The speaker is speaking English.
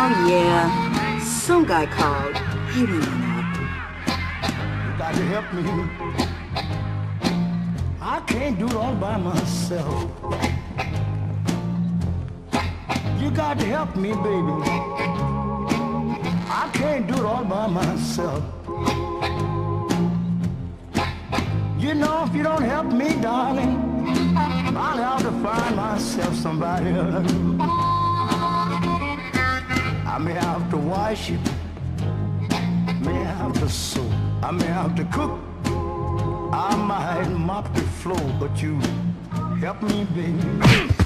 Oh, yeah. Some guy called. He didn't know. You got to help me. I can't do it all by myself. You got to help me, baby. I can't do it all by myself. You know, if you don't help me, darling, I'll have to find myself somebody else. I may have to wash it, may have to sew, I may have to cook, I might mop the floor, but you help me, baby.